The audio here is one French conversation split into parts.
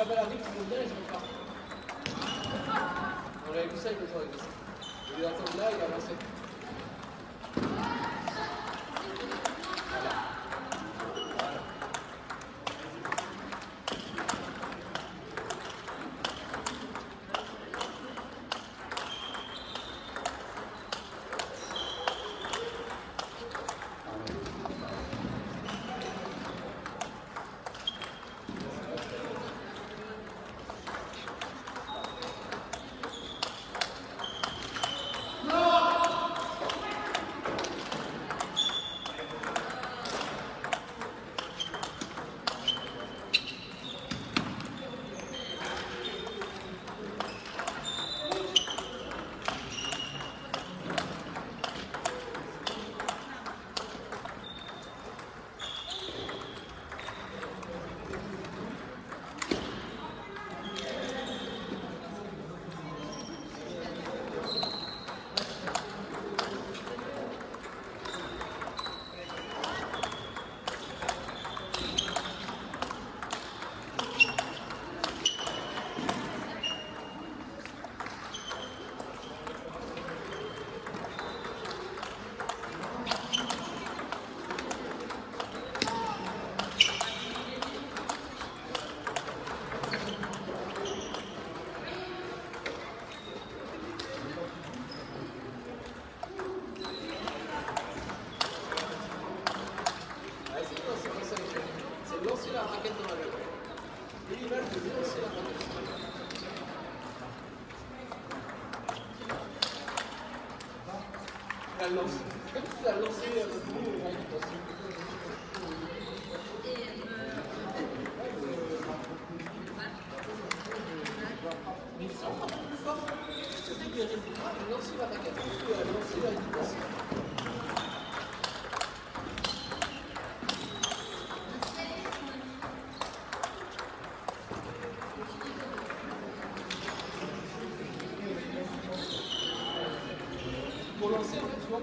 la balle arrive, tu montes bien et je repars. On avait vu ça, il peut jouer avec ça. Il est attendre là, il a avancé. Pour lancer, en fait, tu vois,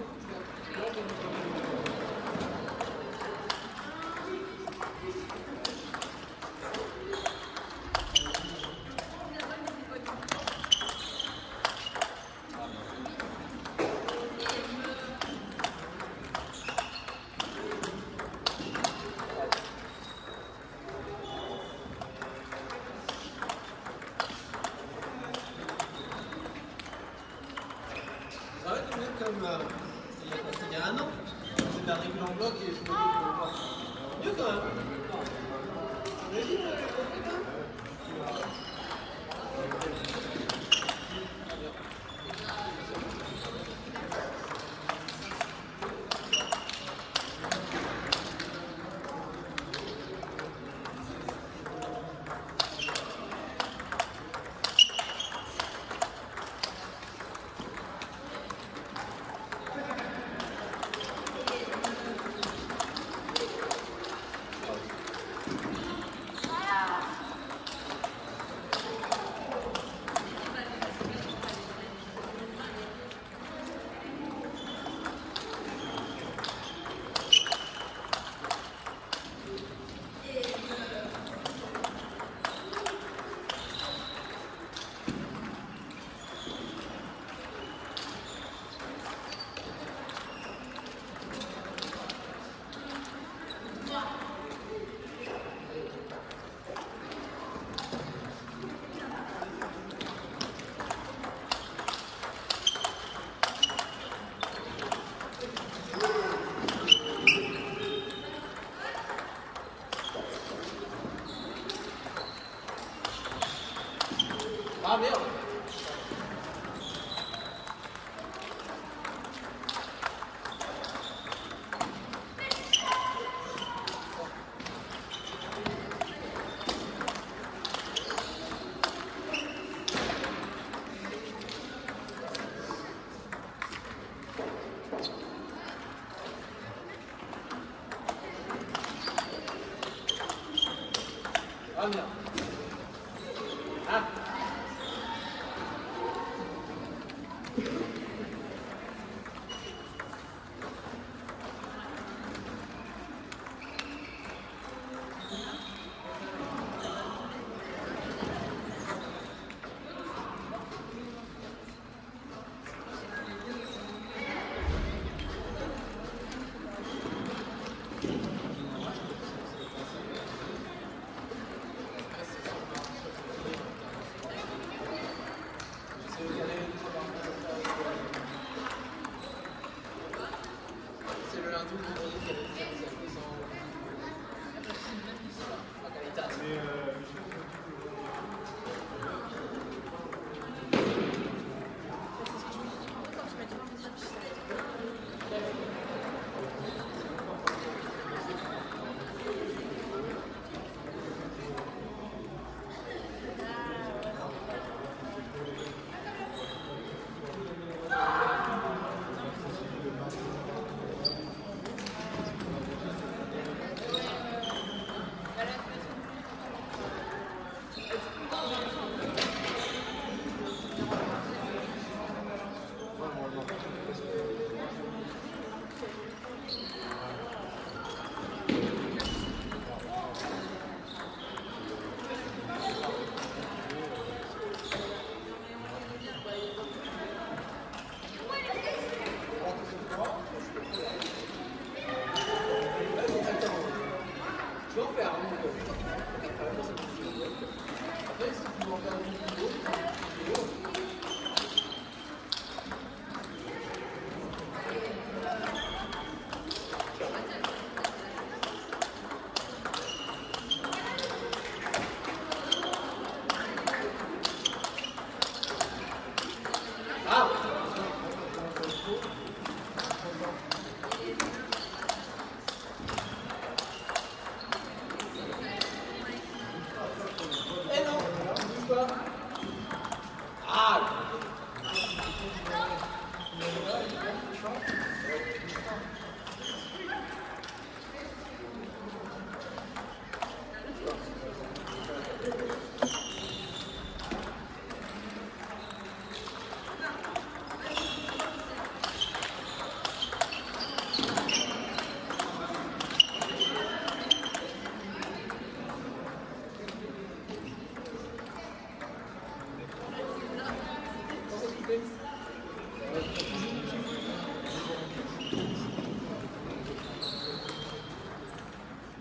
il y a un an, c'est de la règle en bloc et je me dis que mieux quand même. Ah merde. Ah merde. Ah.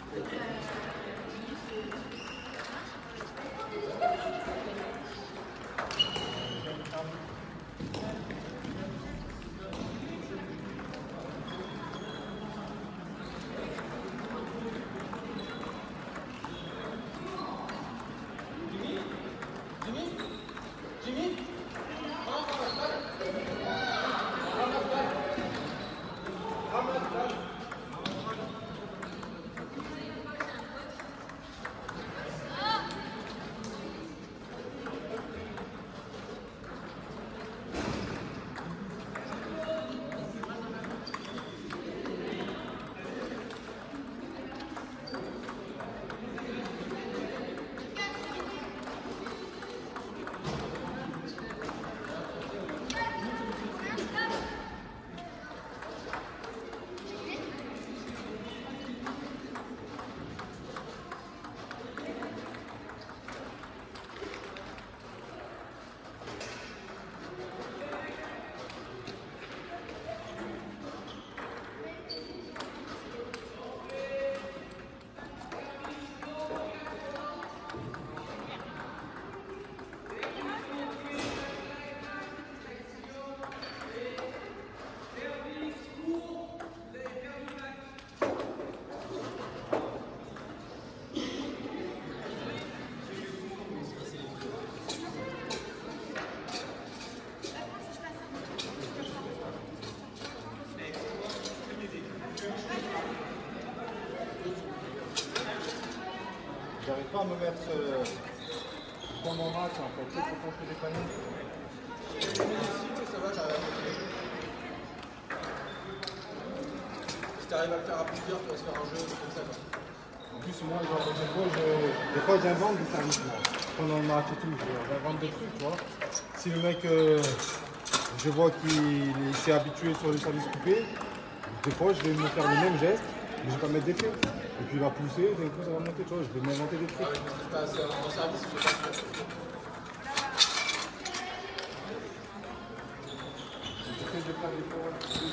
J'arrive pas à me mettre dans mon match en fait, c'est pour que les paniers. Ça va, j'arrive à me faire. Si tu arrives à le faire à plusieurs, tu vas se faire un jeu comme ça. En plus, moi, des fois j'invente des services moi. Pendant le match et tout, j'invente des trucs, tu vois. Si le mec, je vois qu'il s'est habitué sur les services coupés, des fois je vais me faire le même geste, mais je vais pas mettre d'effet. Et puis il va pousser, d'un coup ça va monter, tu vois, je vais m'inventer des trucs. Ah oui, c'est pas assez en service, je sais pas. J'essaie de faire des fois.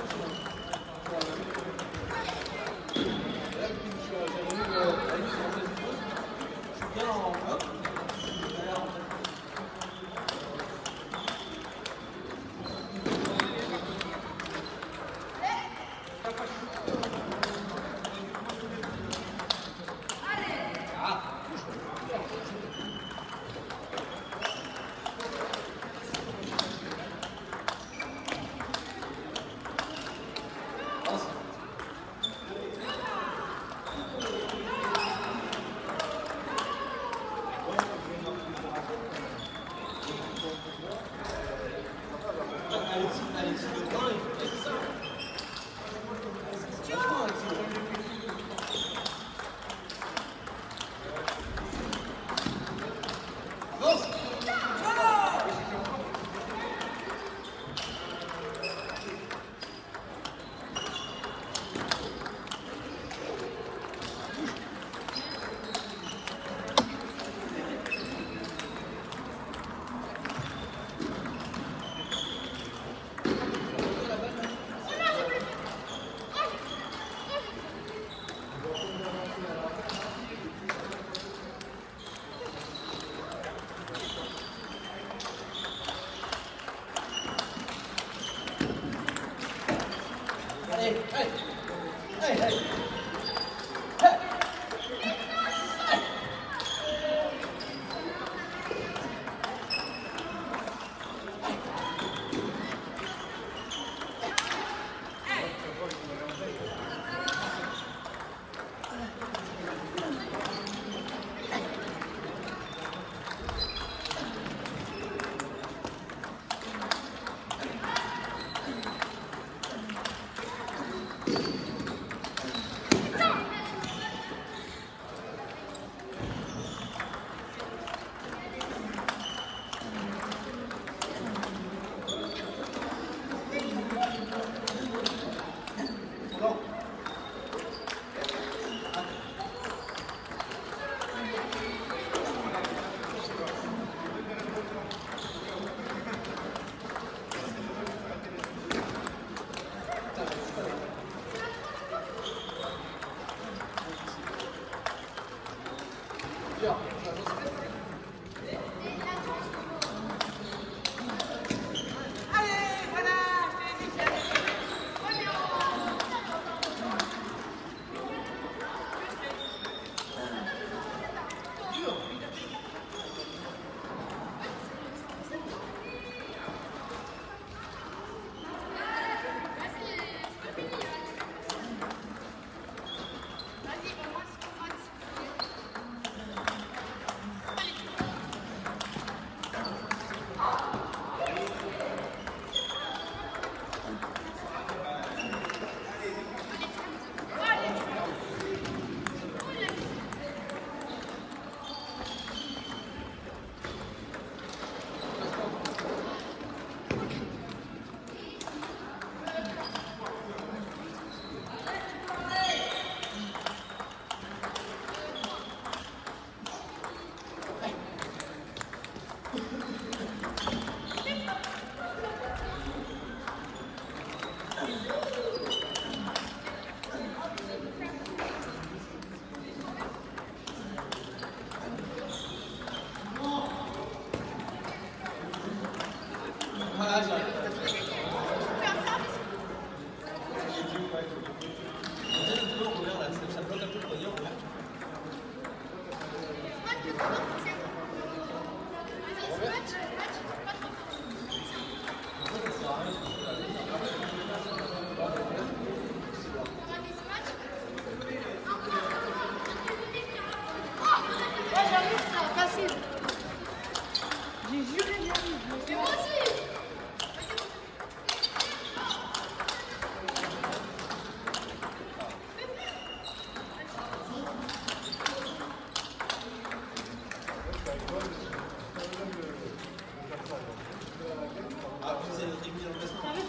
Ah, vous avez notre équipe dans le classement.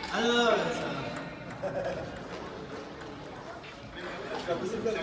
Ah non, non, ça... Tu vas poser le bloc.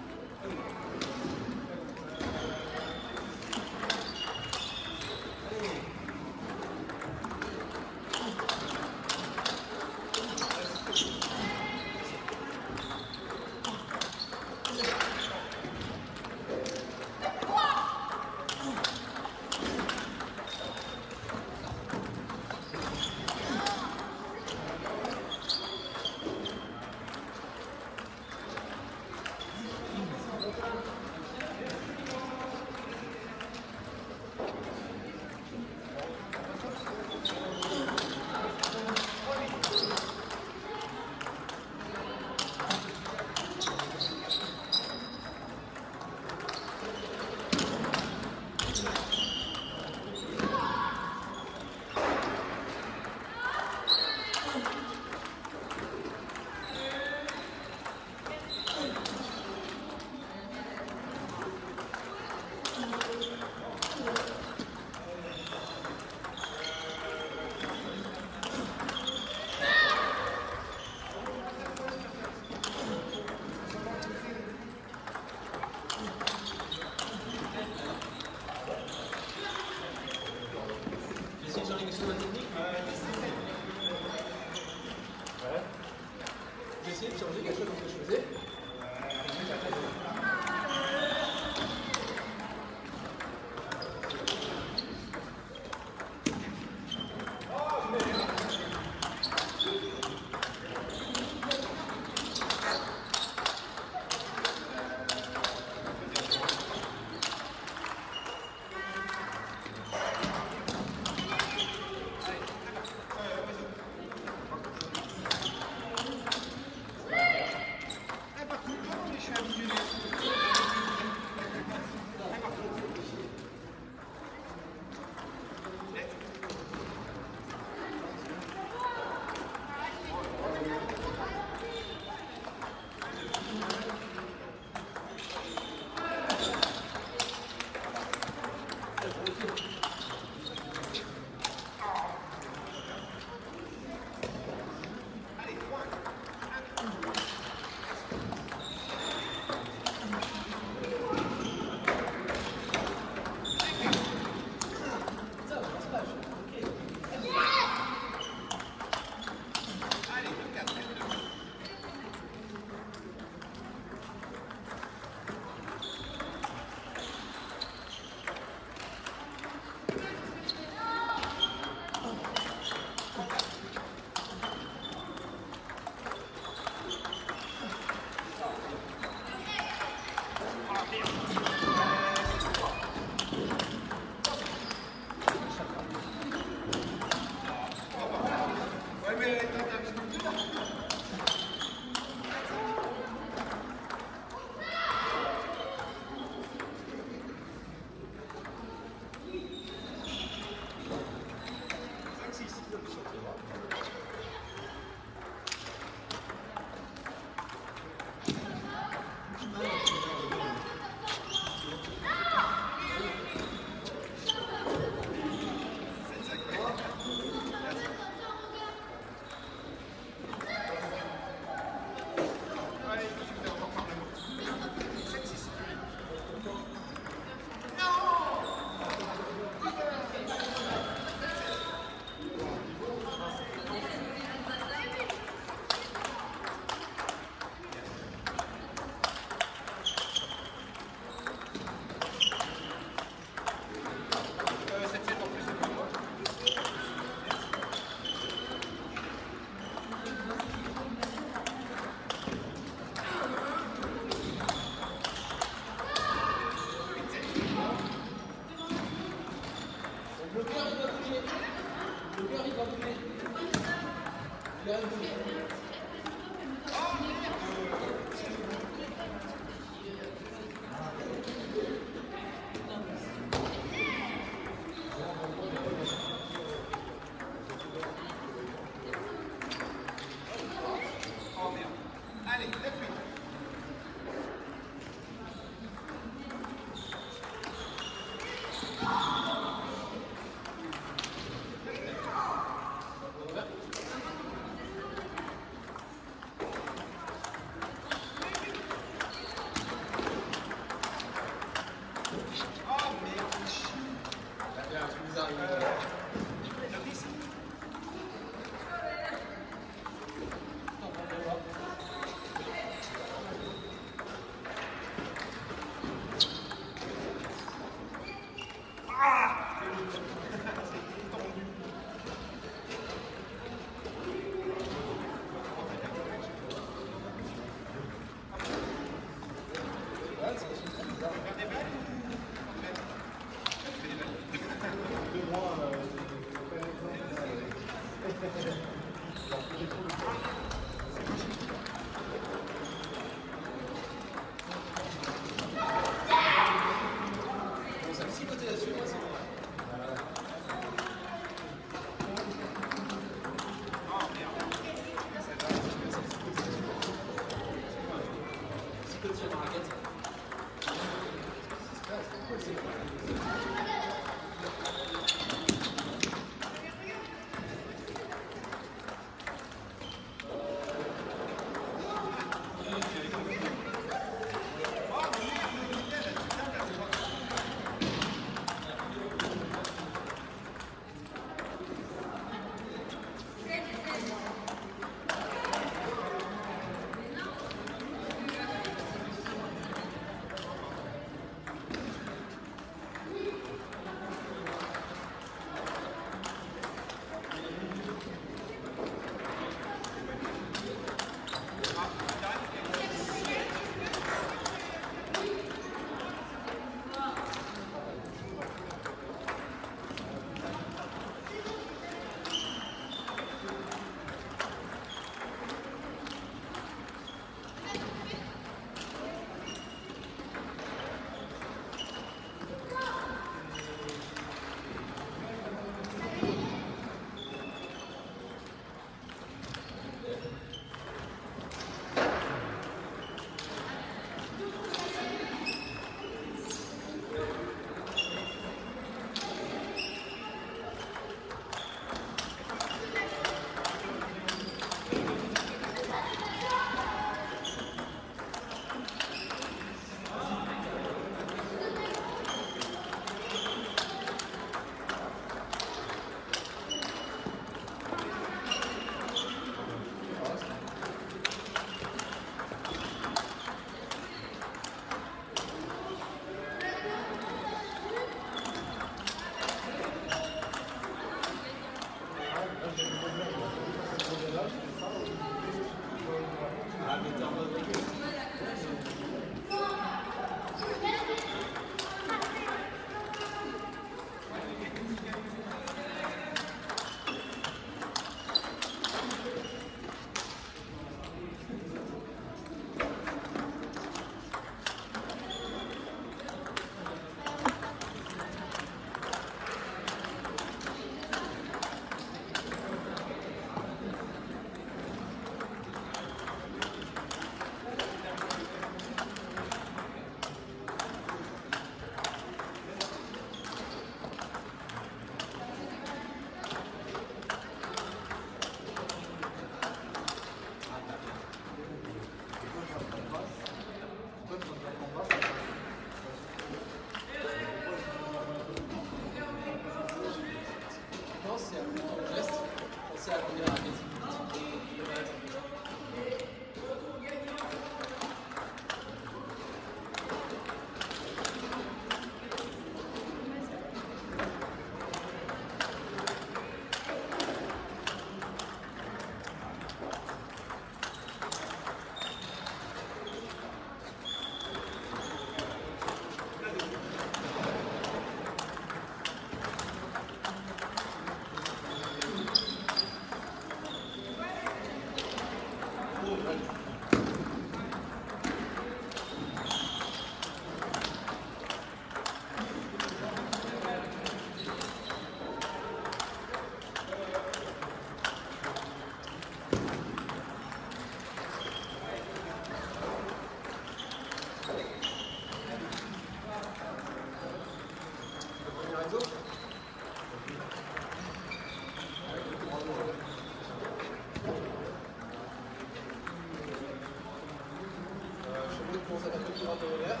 commence à taper plus droit de l'air.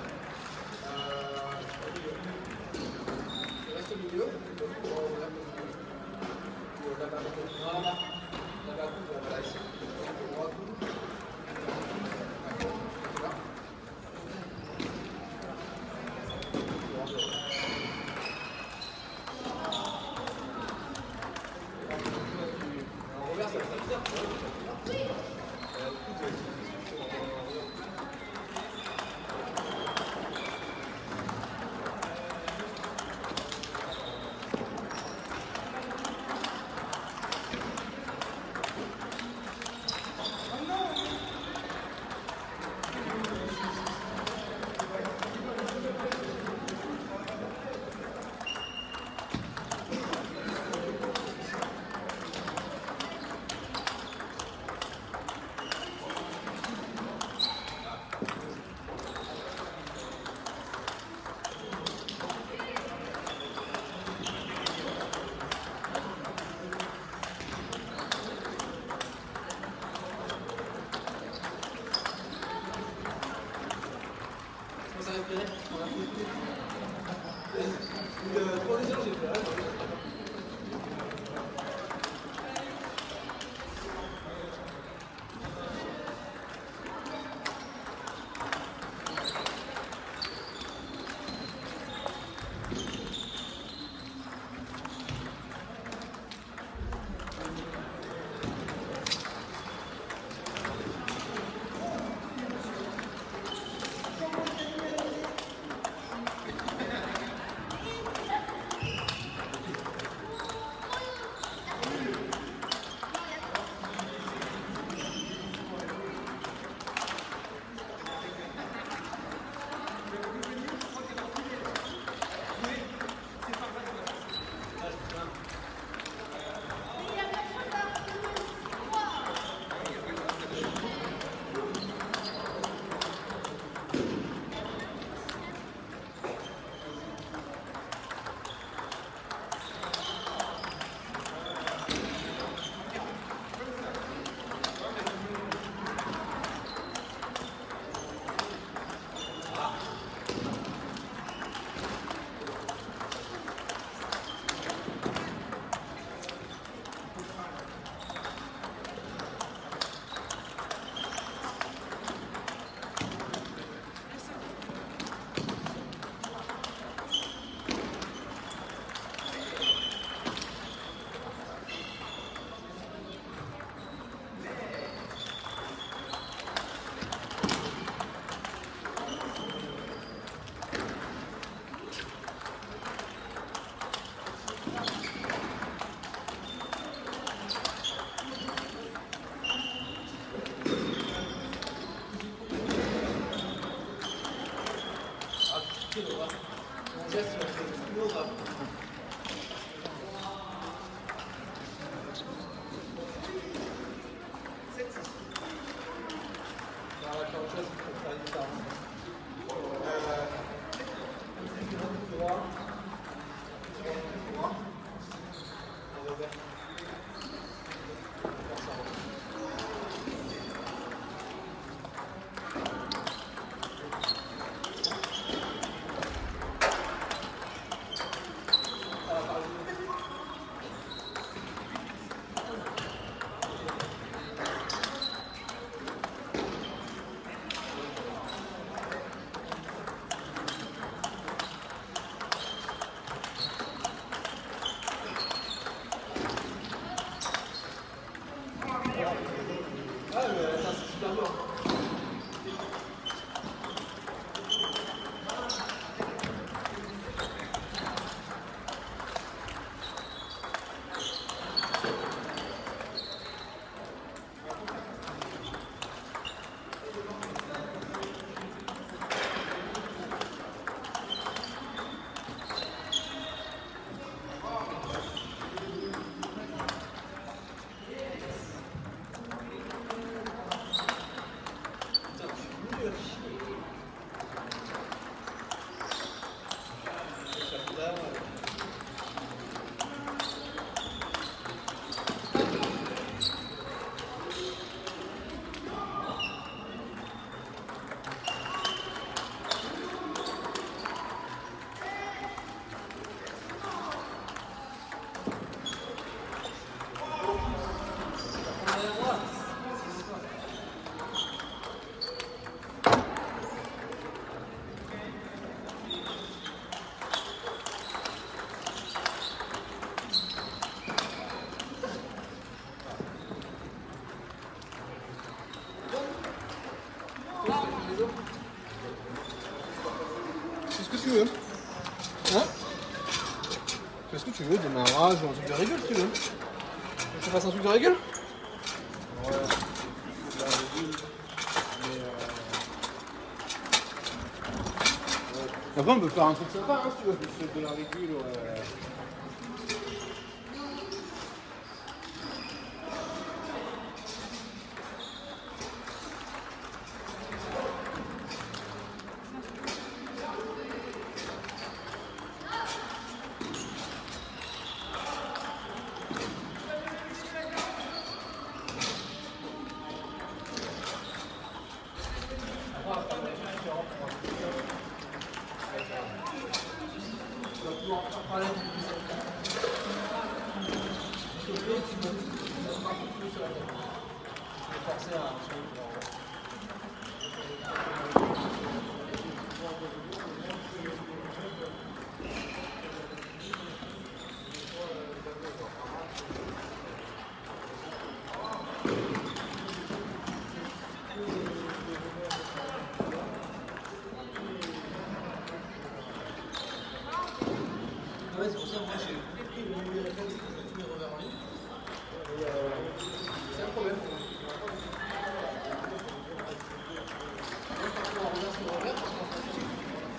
Je reste au milieu. Là-bas, là-bas, voilà, ici. Droit, ce que tu veux. Hein? Fais ce que tu veux, démarrage ou un truc de régule si tu veux. Tu veux que je fasse un truc de régule? Ouais, la régule. Mais Après on peut faire un truc sympa hein, si tu veux. de la régule, ouais. Ouais, c'est pour ça que moi j'ai pris le numéro réflexe que je tous mes revers en ligne. C'est un problème. On revient sur le revers parce qu'on s'en fiche.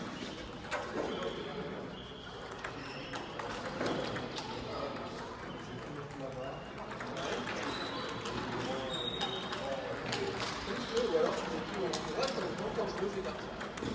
Ou alors tu mets tout en revers, ça dépend quand je le fais partir.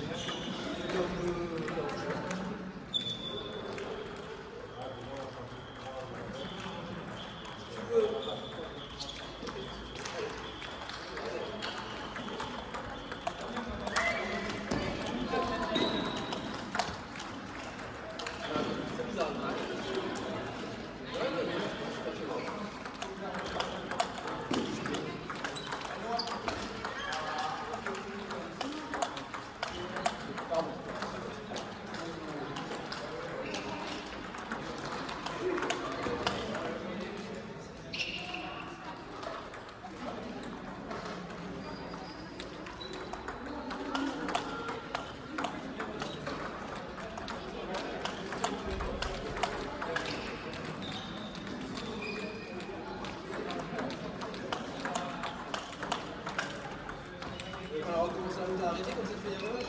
Alors, comment ça nous a arrêté comme ça tu fais erreur?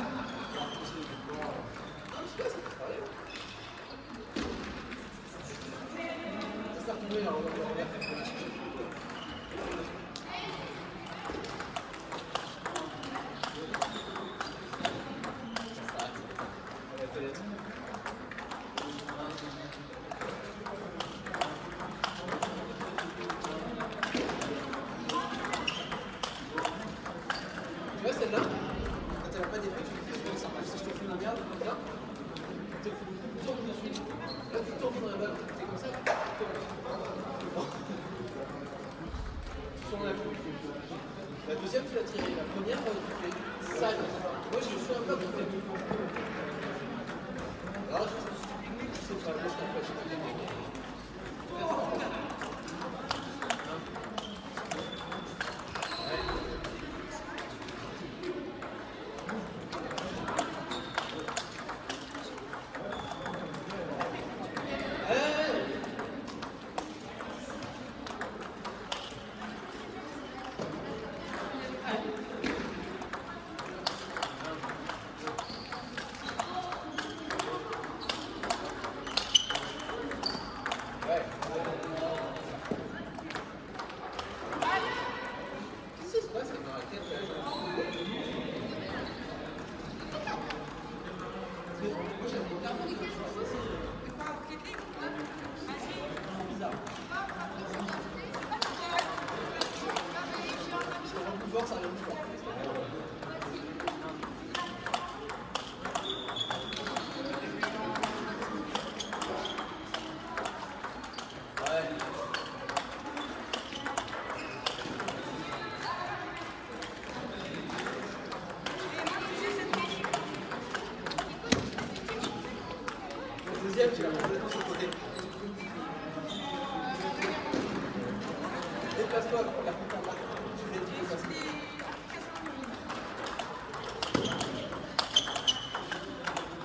J'espère que tomber là, on va le revers. Tu vois celle-là, quand elle n'a pas d'effet, tu fais comme ça. Si je te fais la merde, comme ça, tu tournes dessus. Là, tu tournes dans la balle. C'est comme ça. Tu tournes la coupe. La deuxième, tu l'as tirée. La première, tu fais ça. Moi, je suis un peu à côté. Alors, je sais pas, laisse la fâche. Deuxième, tu vas complètement sur le côté. Déplace-toi, la première fois en bas. Tu fais déplacer.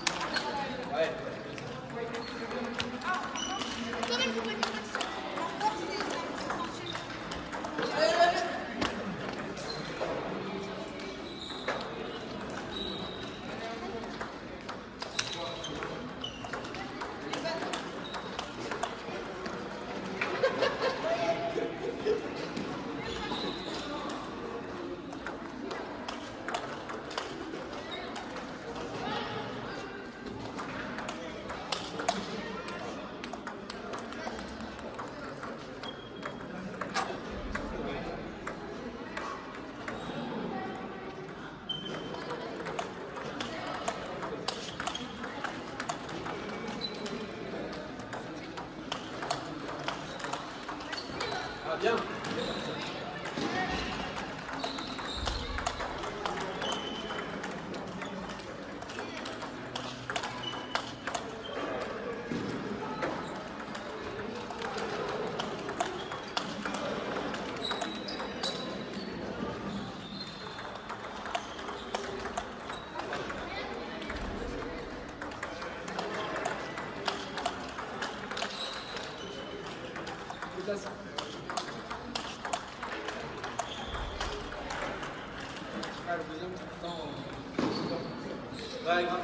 Ouais, grave.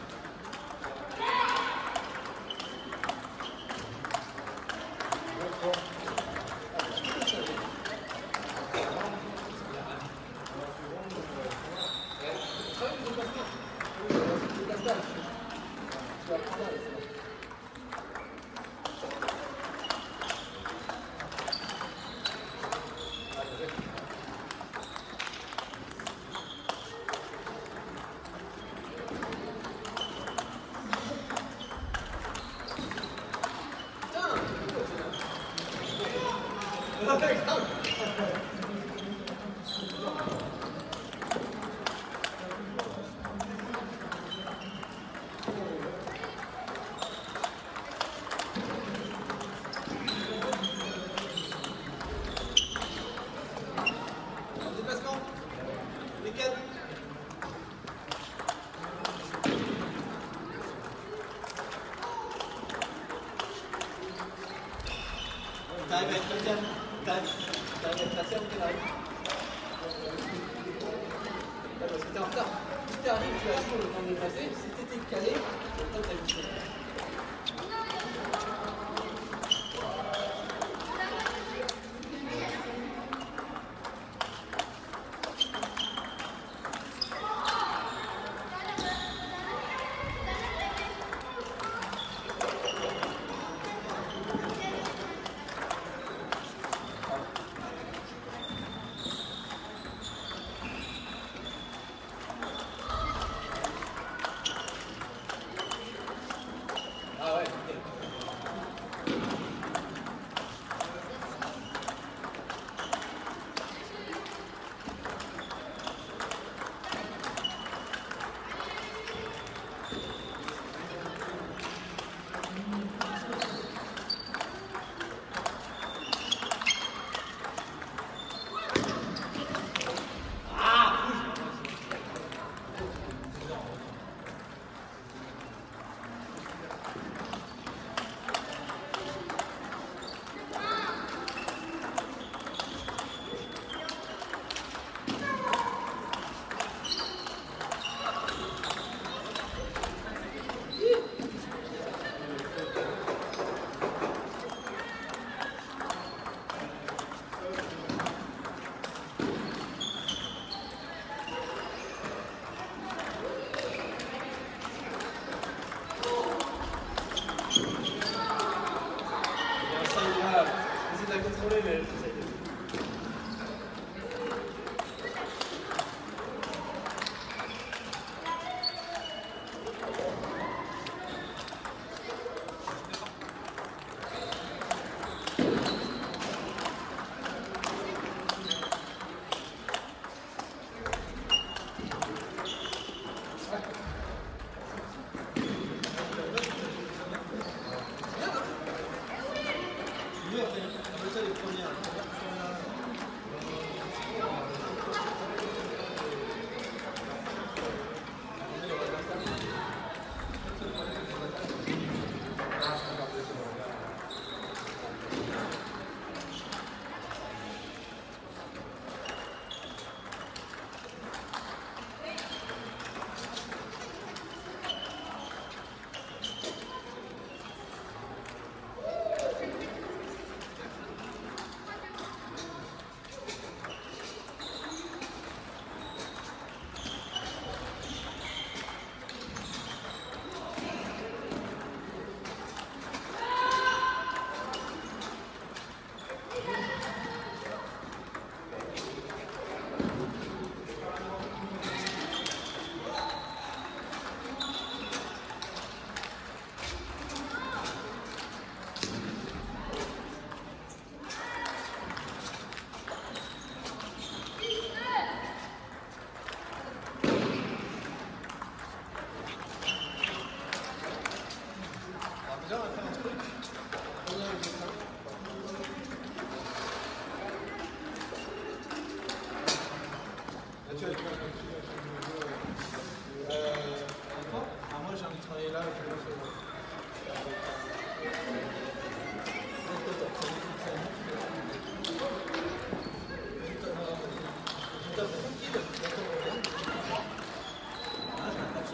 Déplacement. Lesquels? T'arrives à être deuxième. T'arrives à être placé ou t'arrives? Parce que t'es en retard. Si t'arrives, tu as joué le temps de passer. Si t'étais calé, le temps t'as vu.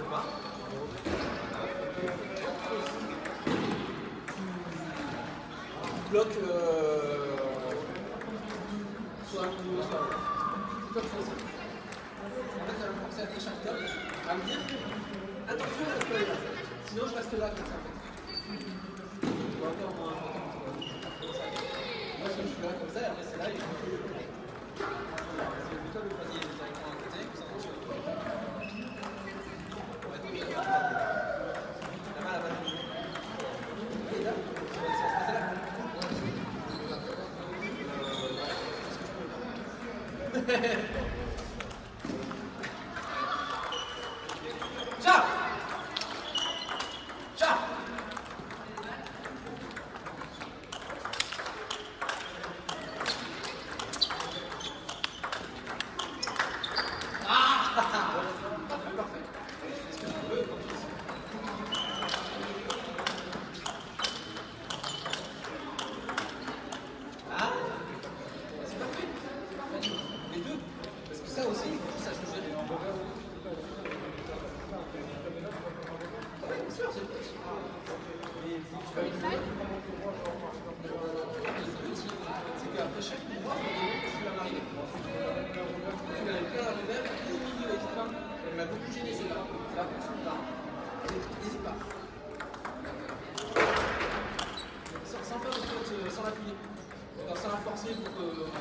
Bloc soit un coup, soit l'autre. C'est toi qui fais ça. En fait, elle va commencer à faire chaque top, à me dire attention, ça peut aller là. Sinon, je reste là comme ça en fait. Ou encore moins. Moi, je suis là comme ça, et après, c'est là, et je suis là. C'est plutôt le poignet directement à côté, comme ça, on tire. On va être la main à la balle. Et là, ça va se passer là. Ciao! Ciao! Ah! Parfait. Est-ce que je peux? Ah! C'est parfait. Les deux. Parce que ça aussi, ça change de bien sûr, c'est le but. C'est qu'après chaque mouvement, tu vas m'arriver. Tu l'as plein à revers, elle m'a beaucoup gêné celle-là. Ça va prendre son temps. N'hésite pas. Sans faire de faute, sans l'appuyer. Sans la forcer pour que.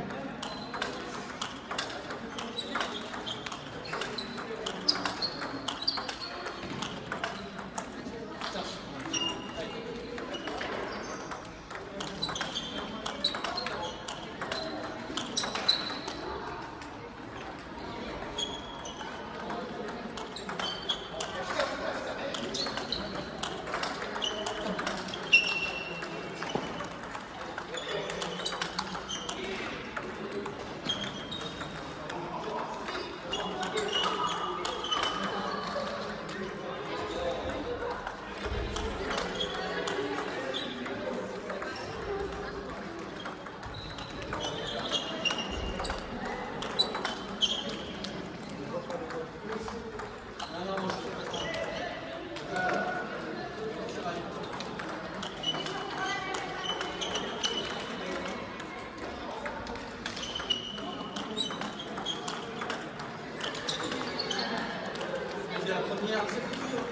La première, c'est plutôt.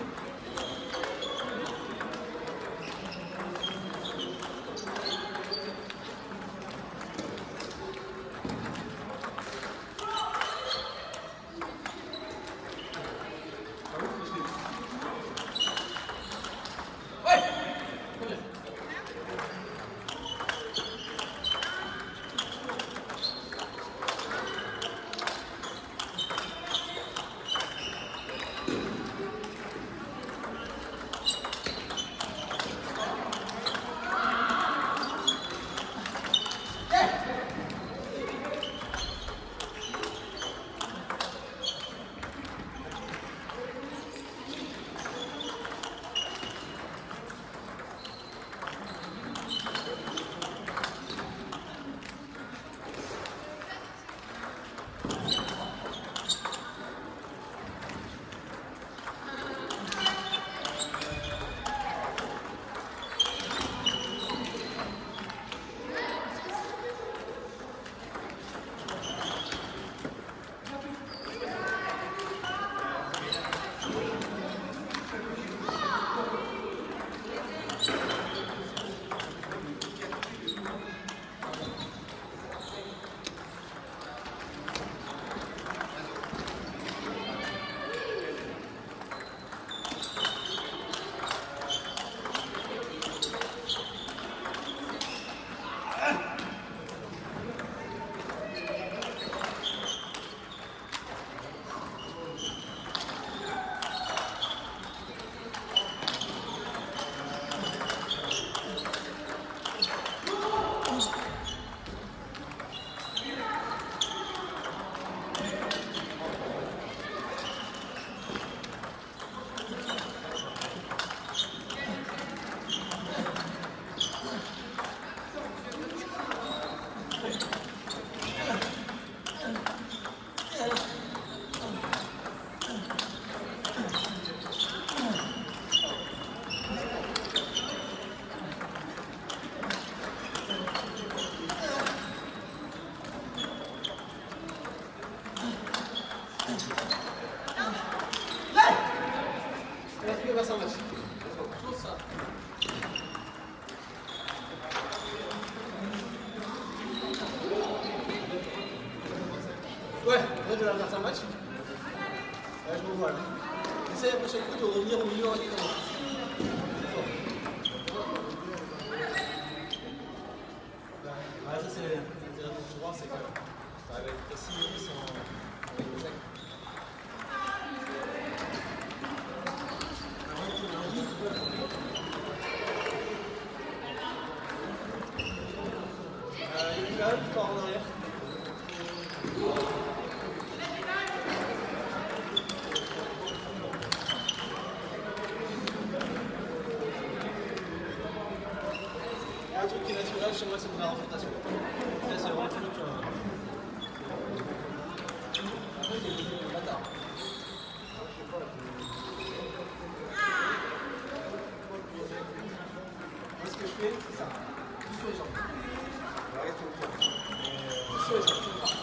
Bascule vers 100 matchs. Toujours ça. Ouais, là je vais faire 100 matchs. Là je me vois là. Essaye à chaque coup de revenir au milieu en récupérant. Ouais, ça c'est l'intérêt de pouvoir, c'est que tu arrives à être précis sans échec. Il y a une part en arrière. Un truc qui est naturel chez moi, c'est de la rotation. Là, c'est vraiment un truc. Après, il y a des bâtards. Moi, ce que je fais, c'est ça. Tout sur les jambes. Arrête tout le temps. Sur les jambes, tout le temps.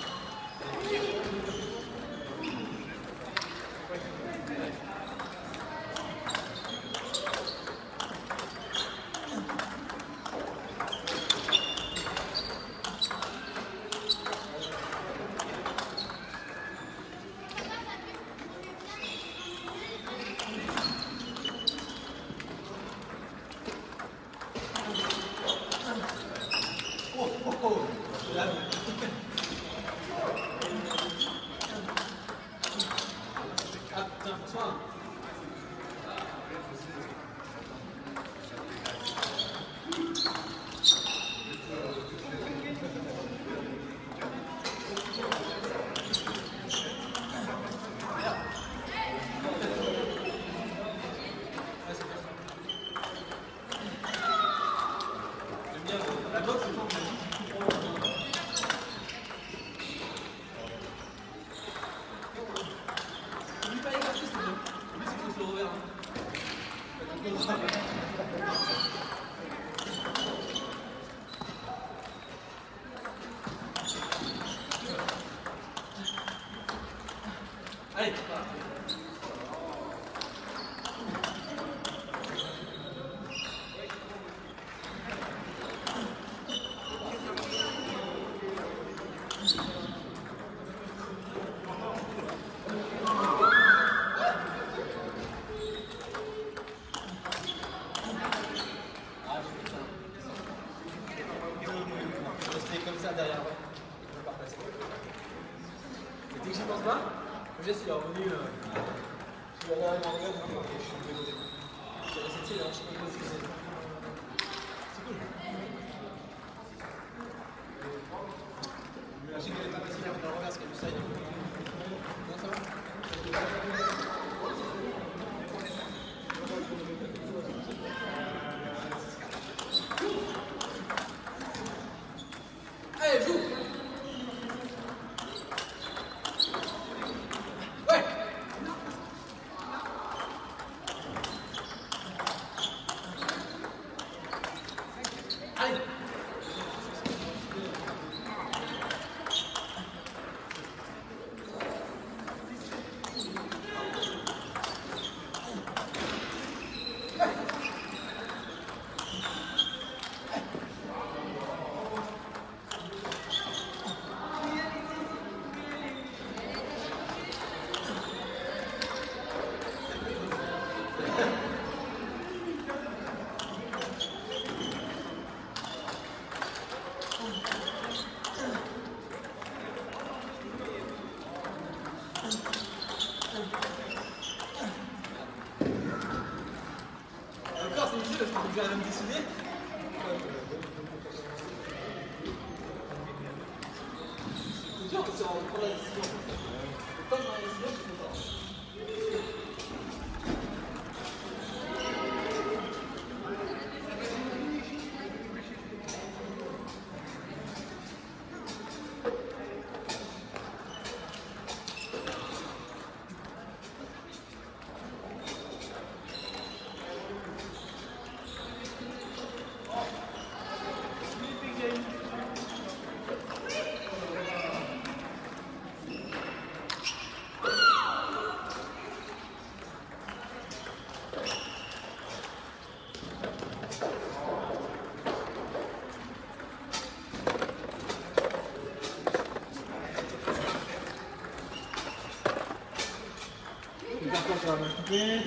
Allez, restez comme ça derrière. Et dès que j'y pense pas, le geste il est revenu. Je suis allé en regard, je suis de côté. J'ai resté là, je sais pas ce que c'est. C'est cool. Je sais qu'elle est pas facile à mettre en revers, parce qu'elle est du side. Non, ça va? Allez, joue! Ouais! Allez! Encore, c'est difficile parce que tu dois même décider. C'est dur parce qu'on prend la décision. Quand on prend la décision, c'est plus fort. ça va m'occuper.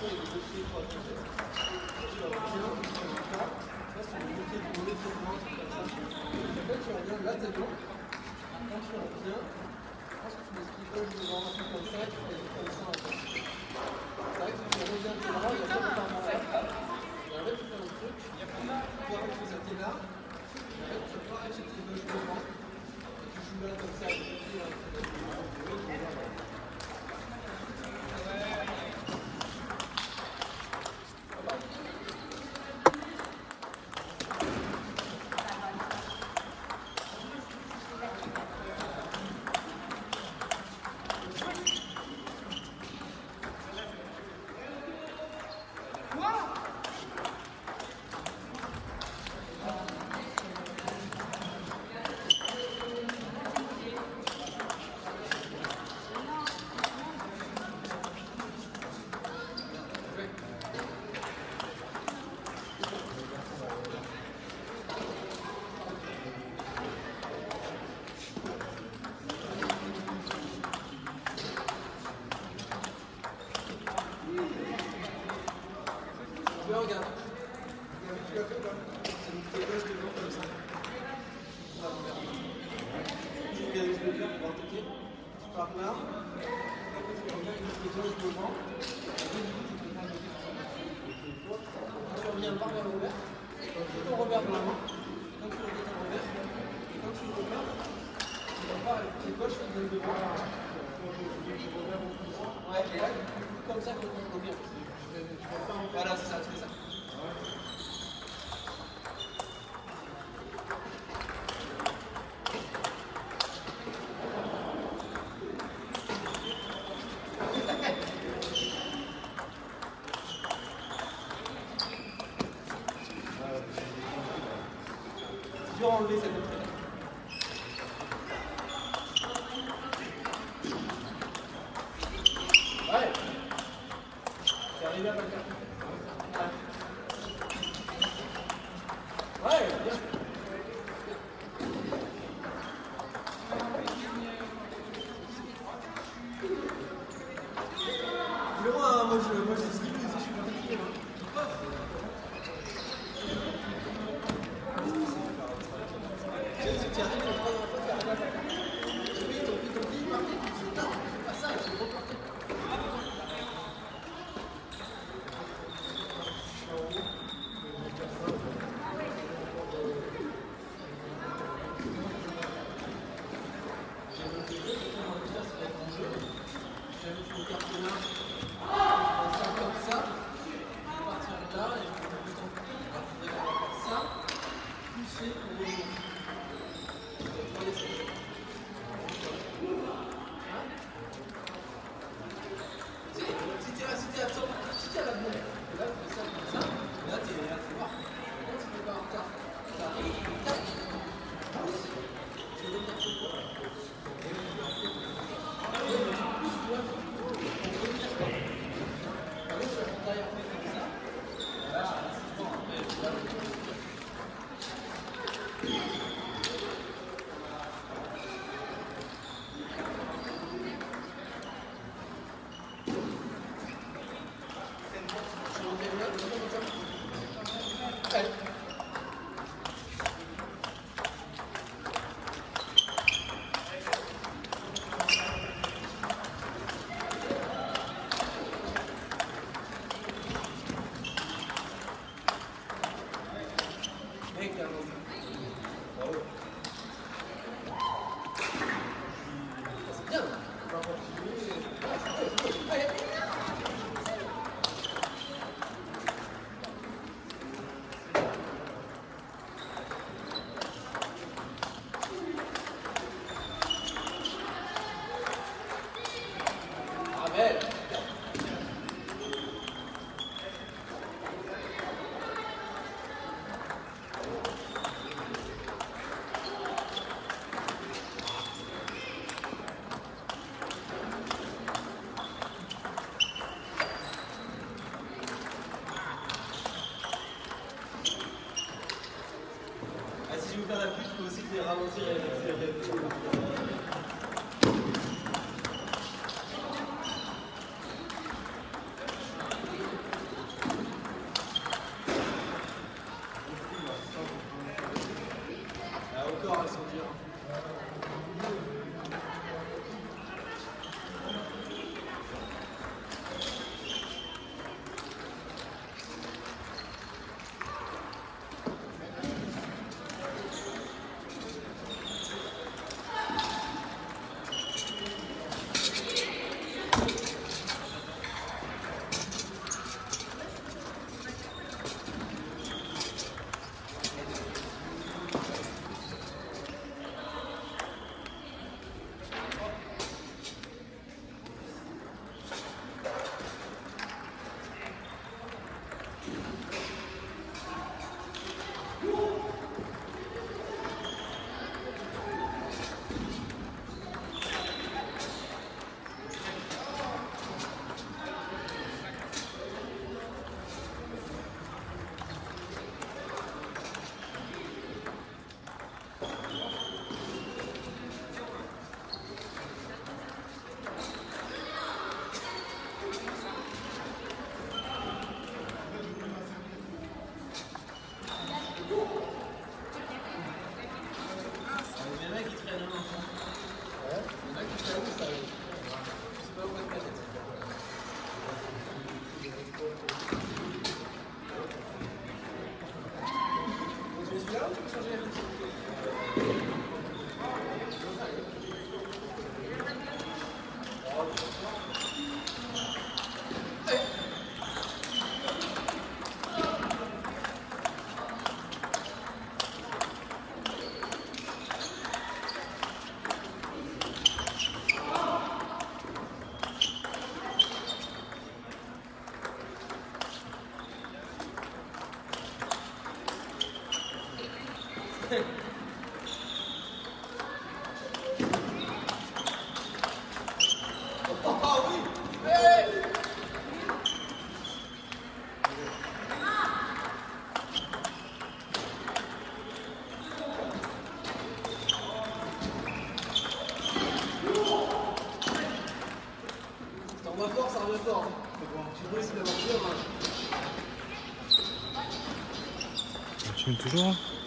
il y a des dossiers pour attacher. Tu vas bien, tu fais un cas. Ça, c'est une montée de ventre, comme ça. En fait, tu reviens là, t'es bon. Quand tu reviens, je pense que tu m'expliques pas où je vais voir un truc comme ça, tu fais comme ça en fait. C'est vrai que tu reviens tes bras, il y a pas de temps là. Et en fait, tu fais un truc, tu vois que ça t'es là. Et en fait, tu vas acheter tes deux devant. Et tu joues là comme ça, avec les pieds, regarde. Tu l'as fait ou pas? C'est une petite gauche devant comme ça. Là, regarde. Tu viens avec le cœur pour attaquer. Tu pars là. Après, tu reviens avec les gauche devant. Tu reviens par vers l'envers. Ton revers dans la main. Quand tu reviens ton revers. Et quand tu reviens, tu repars avec les gauches qui viennent devant. Ouais, et là, comme ça, quand on revient. Voilà, c'est ça, tu fais ça. C'est dur à enlever cette entrée. Ouais. C'est arrivé à pas le faire. Ouais, bien. Moi je slip aussi, je suis pas fatigué. Tu arrives quand tu vas dans la fois, tu arrives à faire. J'ai payé ton pied marqué, tu te dis non, c'est pas ça, il faut repartir. Oh oui. Hey. Ça revient fort, ça revient fort. Tu peux essayer d'avoir peur. Tu filmes toujours?